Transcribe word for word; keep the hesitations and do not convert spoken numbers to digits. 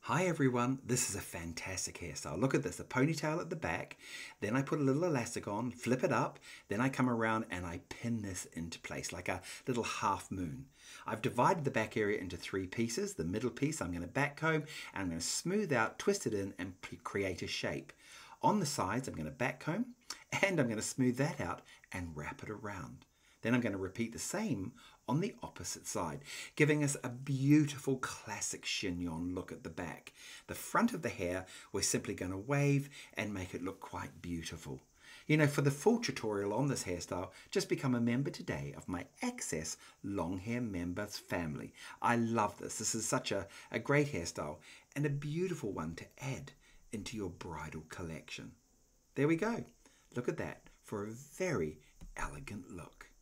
Hi everyone, this is a fantastic hairstyle. Look at this, a ponytail at the back, then I put a little elastic on, flip it up, then I come around and I pin this into place like a little half moon. I've divided the back area into three pieces. The middle piece I'm going to back comb and I'm going to smooth out, twist it in and create a shape. On the sides I'm going to back comb and I'm going to smooth that out and wrap it around. Then I'm going to repeat the same on the opposite side, giving us a beautiful classic chignon look at the back. The front of the hair, we're simply going to wave and make it look quite beautiful. You know, for the full tutorial on this hairstyle, just become a member today of my Access Long Hair Members family. I love this. This is such a, a great hairstyle and a beautiful one to add into your bridal collection. There we go. Look at that for a very elegant look.